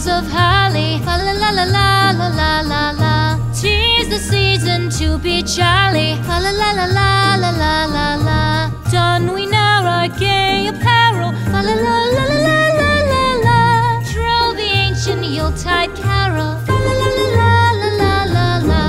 boughs of holly. Fa la la la la la la la la. 'Tis the season to be jolly. Fa la la la la la la la la. Don we now our gay apparel. Fa la la la la la la la la. Troll the ancient Yuletide carol. Fa la la la la la la la la.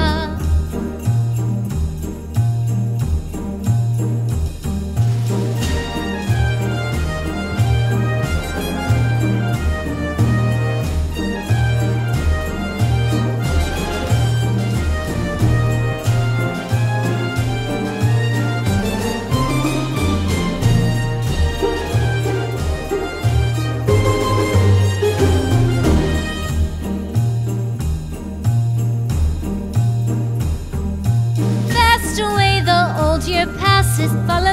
Year passes, fa la